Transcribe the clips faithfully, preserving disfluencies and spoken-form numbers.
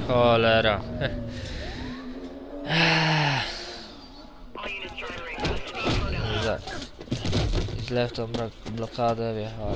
Cholera. Źle. Źle w tą blokadę wjechałem.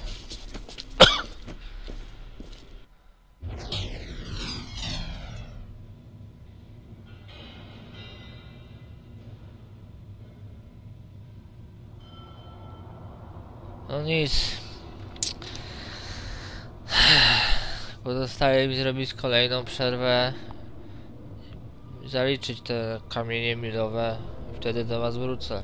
No nic. Pozostaje mi zrobić kolejną przerwę. Zaliczyć te kamienie milowe. Wtedy do was wrócę.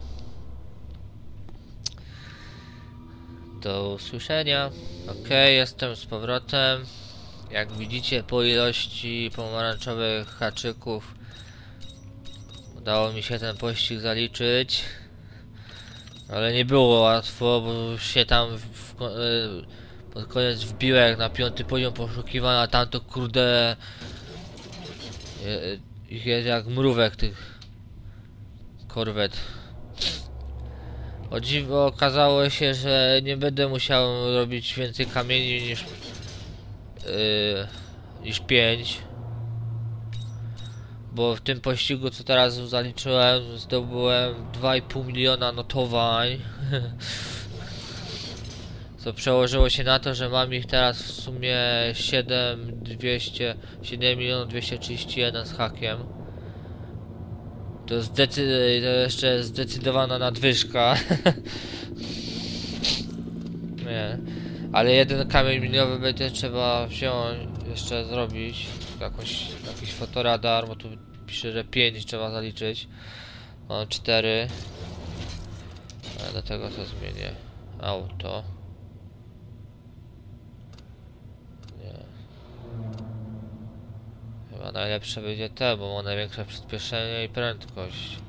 Do usłyszenia. Ok, jestem z powrotem. Jak widzicie, po ilości pomarańczowych haczyków udało mi się ten pościg zaliczyć. Ale nie było łatwo, bo już się tam w, w, pod koniec wbiłem jak na piąty poziom poszukiwania, tam to kurde ich jest jak mrówek tych korwet. O dziwo okazało się, że nie będę musiał robić więcej kamieni niż yy, niż pięć, bo w tym pościgu co teraz zaliczyłem zdobyłem dwa i pół miliona notowań. Co przełożyło się na to, że mam ich teraz w sumie siedem milionów dwieście trzydzieści jeden z hakiem. To, zdecy to jeszcze zdecydowana nadwyżka. Nie. Ale jeden kamień miliowy będzie trzeba wziąć, jeszcze zrobić. Jakąś, jakiś fotoradar, bo tu pisze, że pięć trzeba zaliczyć. Mam cztery. Ale do tego co zmienię. Auto. Chyba najlepsze będzie te, bo ma największe przyspieszenie i prędkość.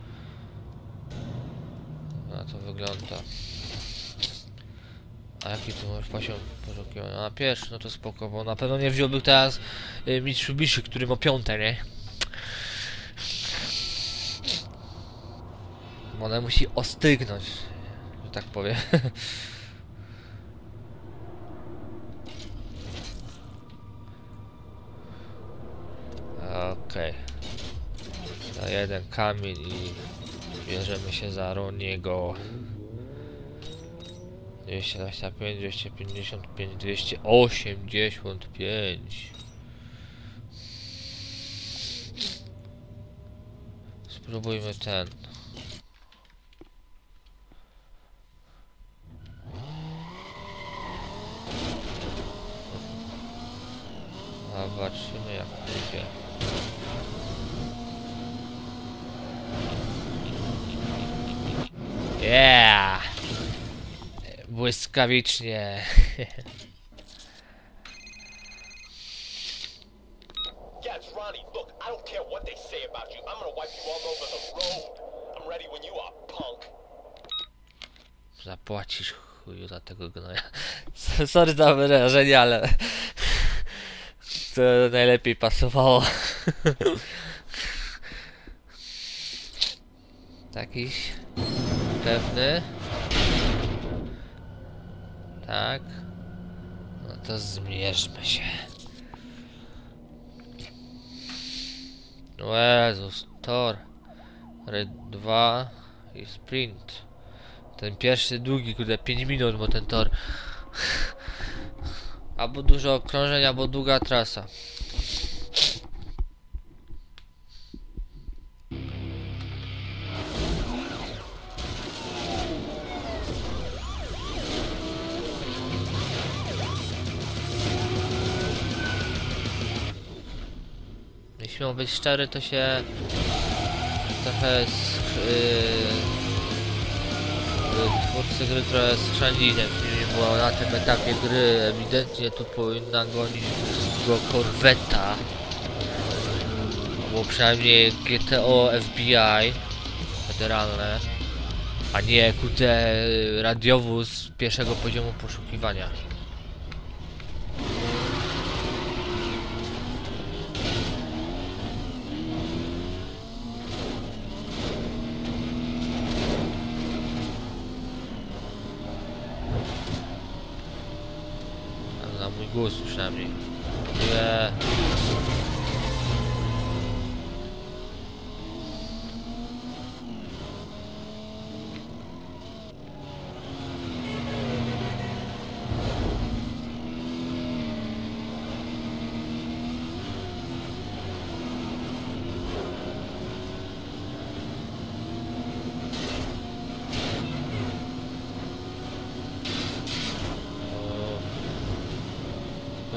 Na to wygląda. A jaki tu masz poziom poszukiwania? A pierwszy, no to spoko, bo na pewno nie wziąłbym teraz y, Mitsubishi, który ma piąte, nie? Ona musi ostygnąć, że tak powiem. Okej. Okay. Na jeden kamień i bierzemy się za Roniego. dwieście dwadzieścia pięć, dwieście pięćdziesiąt pięć, dwieście osiemdziesiąt pięć. Spróbujmy ten. Zobaczymy jak pójdzie. Yeah! Błyskawicznie. Yeah, it's Ronnie. Look, I don't care what they say about you. I'm gonna wipe you all over the road. I'm ready when you are, punk. Zapłacisz chuju za tego gnoja. Sorry za wyrażenie, ale to najlepiej pasowało. Takiś pewny. Tak. No to zmierzmy się. O Jezus, tor. Red dwa i sprint. Ten pierwszy długi, kurde, pięć minut, bo ten tor. Albo dużo okrążeń, albo długa trasa. Jeśli mam być szczery, to się trochę sk yy, twórcy gry trochę schrzanili ten film, bo na tym etapie gry ewidentnie tu powinna gonić go korweta, albo przynajmniej G T O F B I federalne, a nie kurde radiowóz pierwszego poziomu poszukiwania. Mój głos przynajmniej. Nie.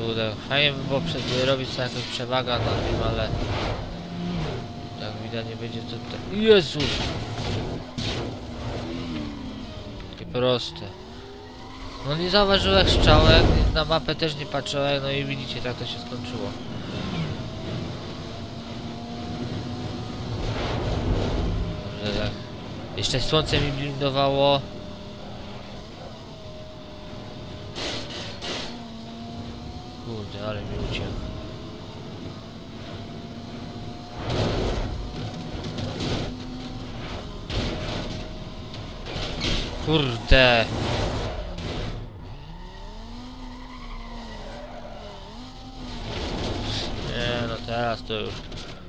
Kurde, fajnie by było przed, robić sobie jakąś przewagę na nim, ale jak widać nie będzie to tak. Jezus! Takie proste. No nie zauważyłem strzałek, na mapę też nie patrzyłem, no i widzicie, tak to się skończyło. Dobrze, tak. Jeszcze słońce mi blindowało. Kurde, ale mi uciekł. Kurde. Nie, no teraz to już.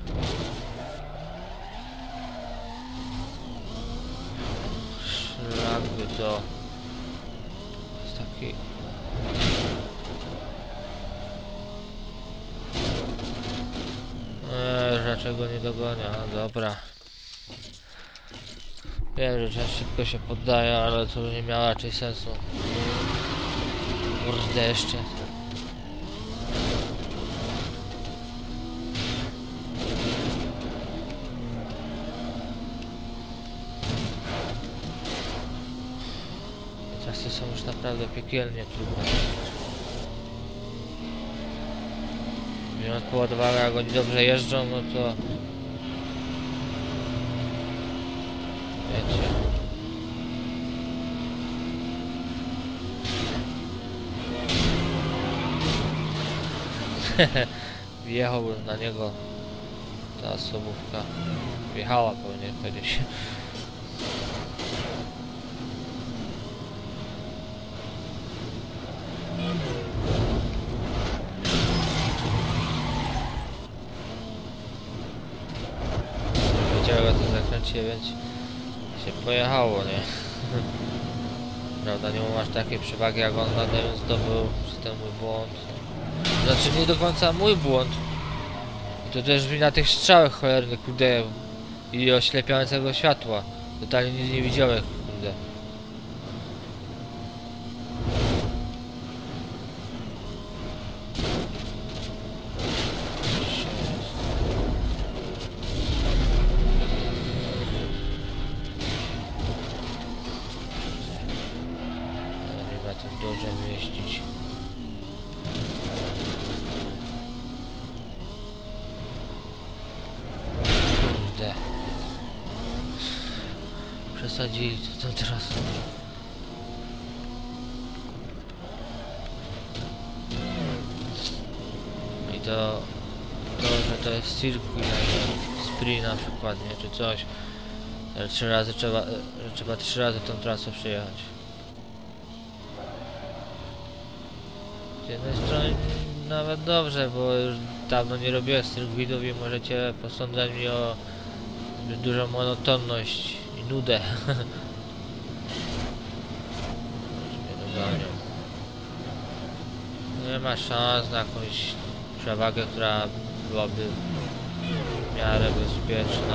Szlak by to. Jest taki. Eee, dlaczego nie dogania? No dobra. Wiem, że czas szybko się poddaje, ale to nie miało raczej sensu. Kurde, jeszcze. Czasy są już naprawdę piekielnie trudne. Biorąc pod uwagę, jak oni dobrze jeżdżą, no to... Wiecie. Wjechałbym na niego. Ta osobówka. Wjechała, powinien powiedzieć. Wiedziałem, to zakręciłem, więc się pojechało, nie? Prawda, nie masz takiej przewagi jak on nade mną zdobył przez ten mój błąd. Znaczy nie do końca mój błąd. I to też wina tych strzałek cholernych, kurde. I oślepiającego światła. Totalnie nic nie widziałem, kurde. Nie ma tym dużo mieścić. Kurde. Przesadzili to, to teraz. I to, to, że to jest circuit, a nie sprint na przykład, nie, czy coś. Ale trzy razy trzeba, że trzeba trzy razy tą trasę przejechać. Z jednej strony nawet dobrze, bo już dawno nie robiłem circuitów i możecie posądzać mnie o zbyt dużą monotonność i nudę. Nie ma szans na jakąś przewagę, która byłaby w miarę bezpieczna.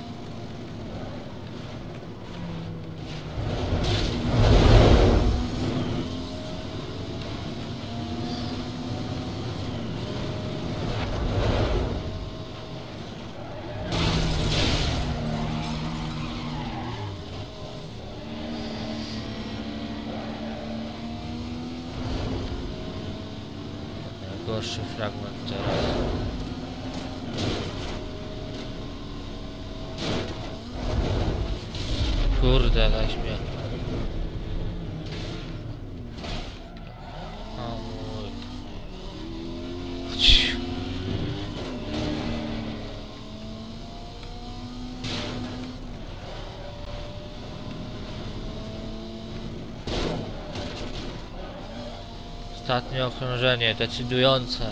Gorszy fragment teraz. Kurde, weź mnie. O mój. Ciu. Ostatnie okrążenie, decydujące.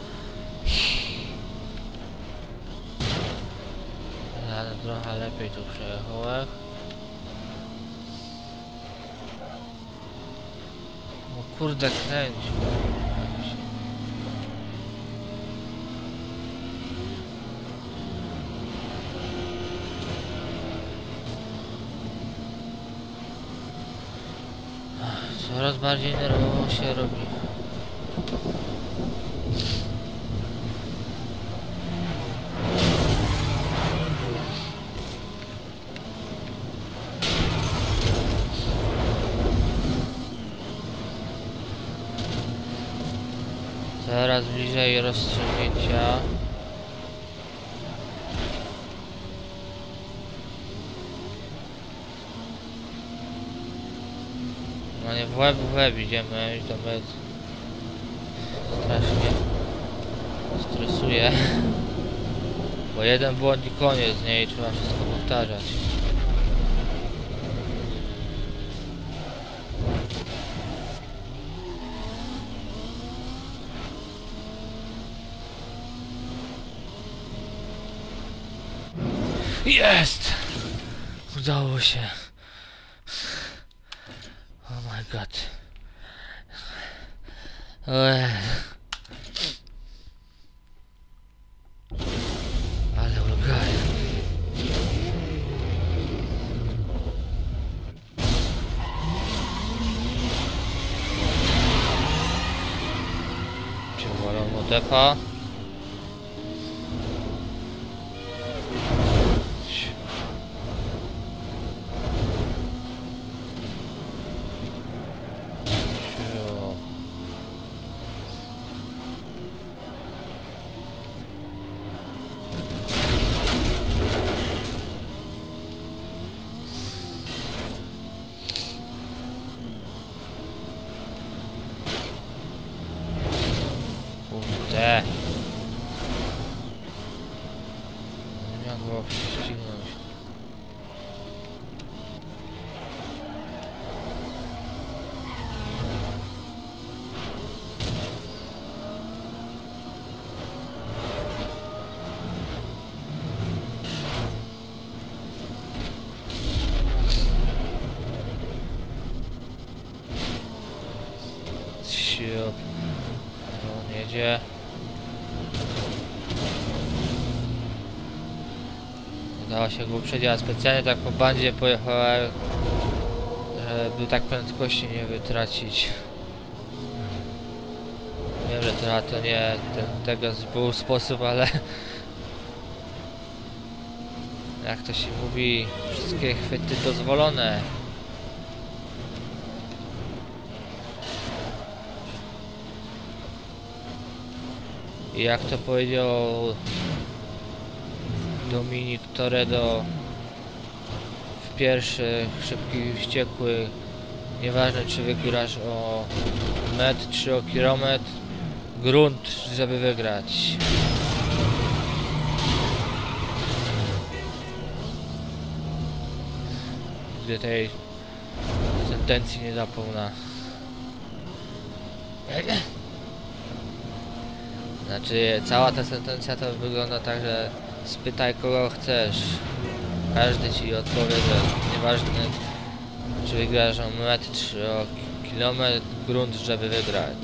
Ale trochę lepiej tu przejechałem. O kurde, kręć. Coraz bardziej nerwowo się robi. coraz bliżej rozstrzygnięcia. No nie, w łeb, w łeb idziemy i to mnie strasznie stresuje. Bo jeden błąd i koniec, nie? I trzeba wszystko powtarzać. Jest! Udało się. Oh my god. Ech. Ale ulgaję. Ciągłą motepa. Kurde. Nie miał go ścignąć. Siup. On jedzie. Udało się go uprzedzić, a specjalnie tak po bandzie pojechałem, żeby tak prędkości nie wytracić. Wiem, że trochę to nie ten, tego był sposób, ale jak to się mówi, wszystkie chwyty dozwolone. I jak to powiedział Dominik Toretto w pierwszych Szybkich i Wściekłych, nieważne czy wygrasz o metr czy o kilometr, grunt, żeby wygrać. Gdy tej sentencji nie zapomna. Znaczy, cała ta sentencja to wygląda tak, że spytaj kogo chcesz. Każdy ci odpowie, że nieważne czy wygrasz o metr czy o kilometr, grunt, żeby wygrać.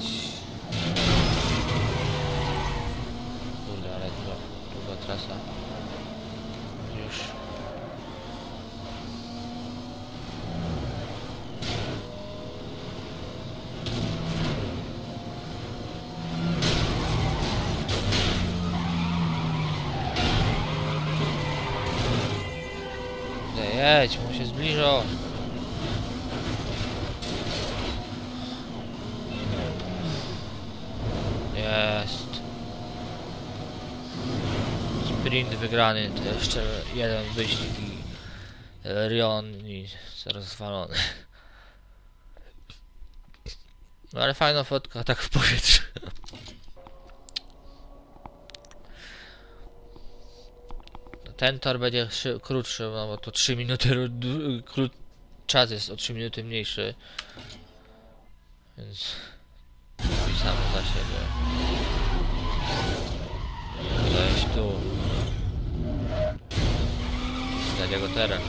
Kurde, ale długa, długa trasa. Już. Jedź, mu się zbliżą. Jest. Sprint wygrany, to jeszcze jeden wyścig i Rion i rozwalony. No ale fajna fotka, tak w powietrzu. Ten tor będzie krótszy, no bo to trzy minuty, kró czas jest o trzy minuty mniejszy. Więc pisamy za siebie. Zejść tu. Widać jego teren.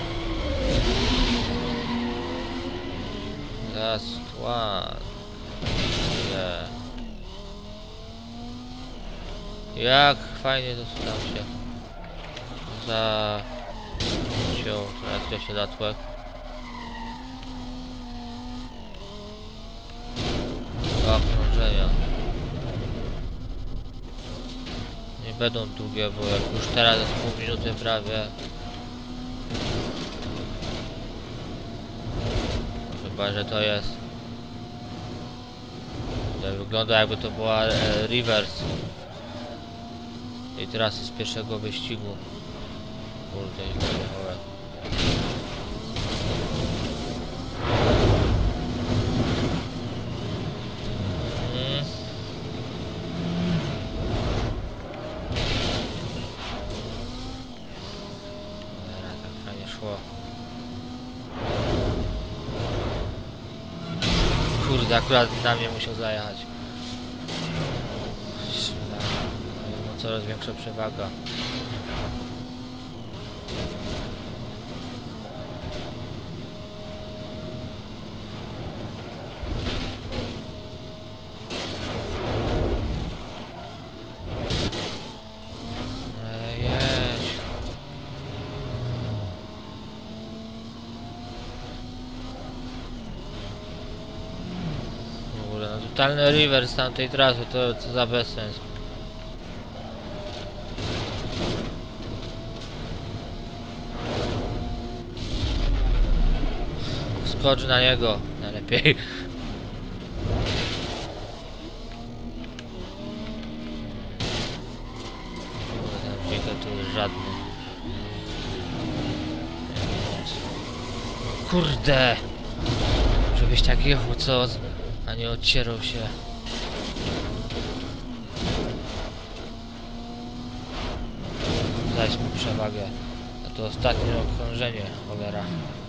Last one. Yeah. Jak fajnie dostał się. Za ciął, teraz się latłek. Dwa okrążenia. Nie będą długie, bo jak już teraz jest pół minuty prawie. Chyba, że to jest Kurde, wygląda jakby to była e, reverse. I teraz z pierwszego wyścigu. Kurde, źle jechałem. Mm. Dobra, tak fajnie szło. Kurde, akurat na mnie musiał zajechać. No, coraz większa przewaga. Totalny reverse tamtej trasy, to co za bezsens. Wskocz na niego, najlepiej. Ten dźwięk tu jest żadny. Kurde! Żebyś tak jechał, co? A nie odcierał się. Dać mu przewagę. A to ostatnie okrążenie, cholera.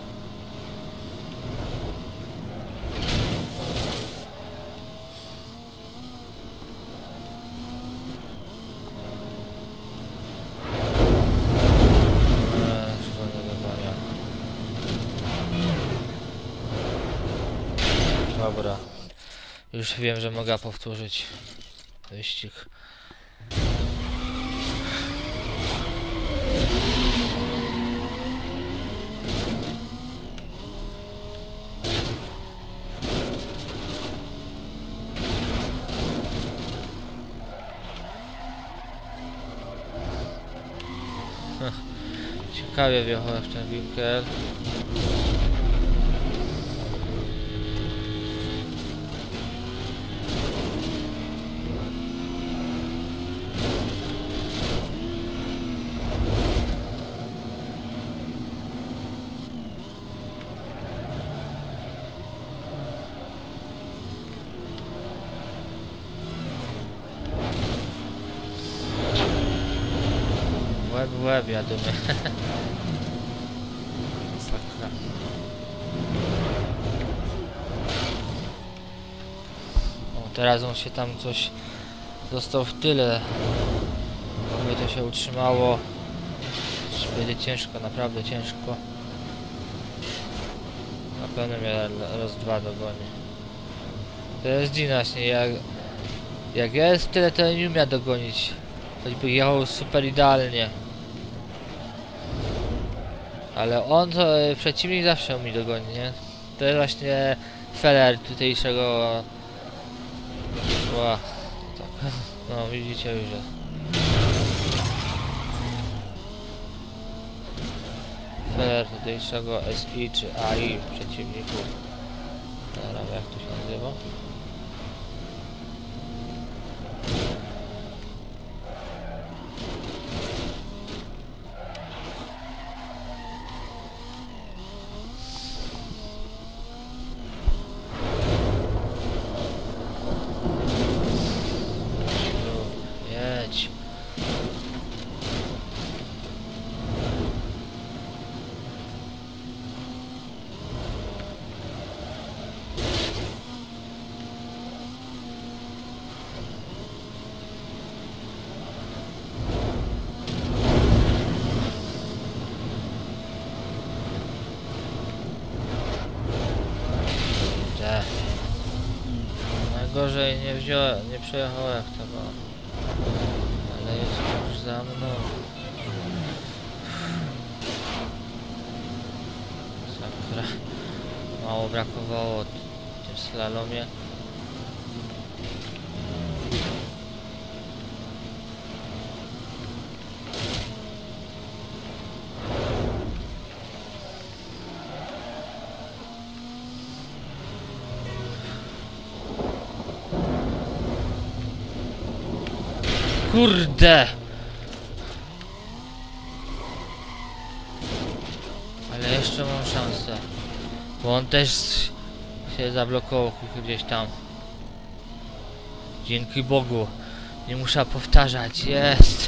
Dobra. Już wiem, że mogę powtórzyć wyścig. Ciekawie wjechałem w ten winkel. Łeb, łeb, jadymy. Sakra. O, teraz on się tam coś został w tyle. Gdyby to się utrzymało, będzie ciężko, naprawdę ciężko. Na pewno mnie raz dwa dogoni. To jest dziwne właśnie, jak, jak ja jest tyle, to nie umiem dogonić. Choćby jechał super idealnie. Ale on to e, przeciwnik zawsze mi dogoni, nie? To jest właśnie feller tutejszego. Ła, tak. No widzicie już, że feller tutejszego S I czy A I przeciwników. Dobra, jak to się nazywa? Jedź. Najgorzej nie wziąłem, nie przejechałem tego. Ale jest już za mną. Sakra. Mało brakowało w tym slalomie. Kurde! Ale jeszcze mam szansę. Bo on też się zablokował gdzieś tam. Dzięki Bogu. Nie muszę powtarzać. Jest!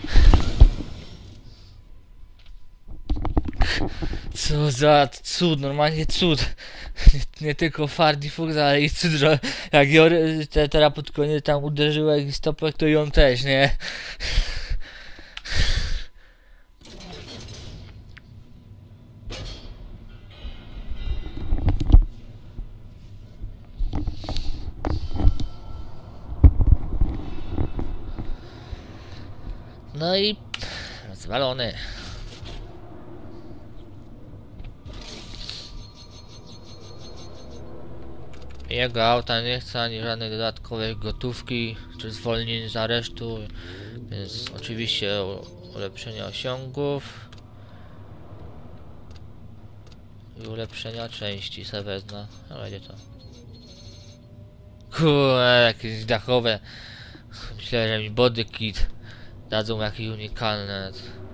Co za cud, normalnie cud. Nie, nie tylko Fardy Fuchs, ale i cud, że jak Jory te, teraz pod koniec tam uderzył jakiś stopek, to i on też, nie? No i rozwalony. Jego auta nie chce ani żadnej dodatkowej gotówki czy zwolnień z aresztu, więc oczywiście ulepszenie osiągów i ulepszenia części se wezmę. No będzie to. Kurde, jakieś dachowe. Myślę, że mi body kit dadzą jakieś unikalne.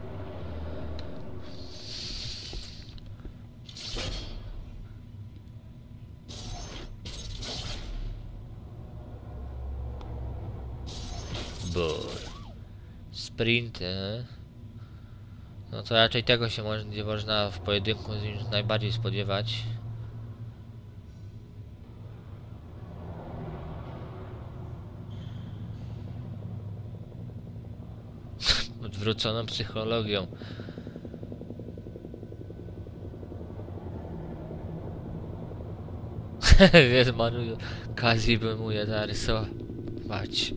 Bur. Sprint. E? No to raczej tego się może, nie można w pojedynku z nim najbardziej spodziewać. Odwróconą psychologią. Jest manu, Kazi by mu je zarysować.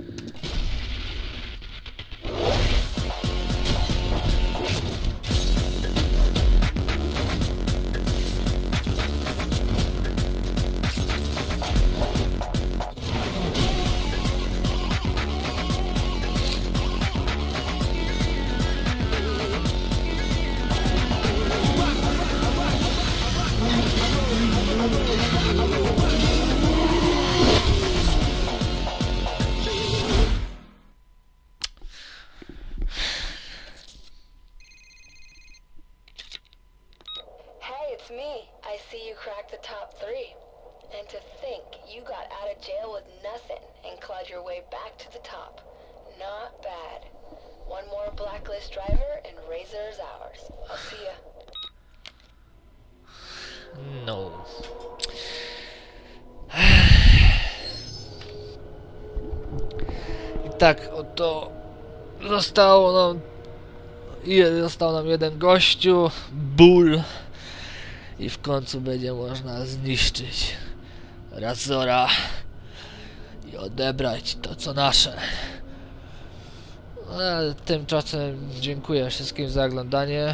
It's me. I see you cracked the top three. And to think you got out of jail with nothing and clawed your way back to the top. Not bad. One more blacklist driver and Razor's ours. I'll see ya. No. I tak oto zostało nam, został nam jeden gościu, ból. I w końcu będzie można zniszczyć Razora i odebrać to, co nasze. A tymczasem dziękuję wszystkim za oglądanie.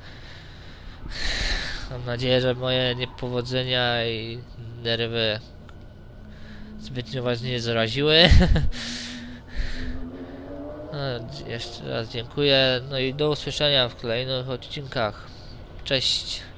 Mam nadzieję, że moje niepowodzenia i nerwy zbytnio was nie zaraziły. No, jeszcze raz dziękuję. No i do usłyszenia w kolejnych odcinkach. Cześć.